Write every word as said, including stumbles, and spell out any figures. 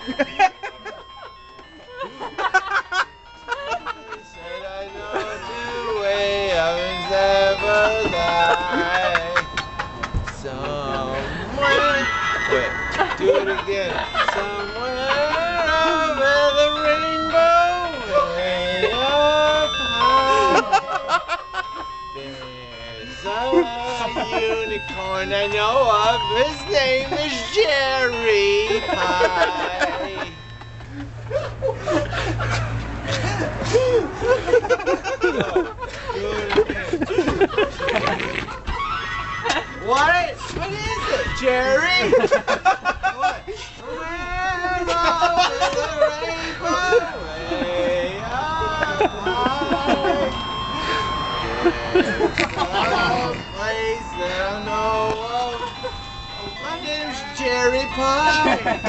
said I know the way heavens ever lie. Somewhere, wait, do it again. Somewhere over the rainbow, way up high, there's a unicorn I know of. His name is Jerry Pie. What? What is it, Jerry? What? Where over the rainbow, way up high, there's a place that I know of. My name's Jerry Pie.